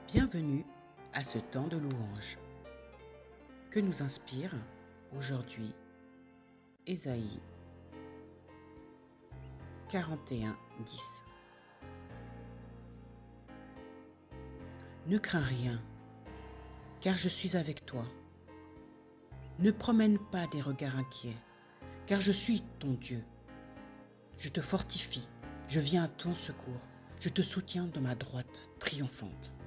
Bienvenue à ce temps de louange. Que nous inspire aujourd'hui Ésaïe 41:10. Ne crains rien, car je suis avec toi. Ne promène pas des regards inquiets, car je suis ton Dieu. Je te fortifie, je viens à ton secours, je te soutiens de ma droite triomphante.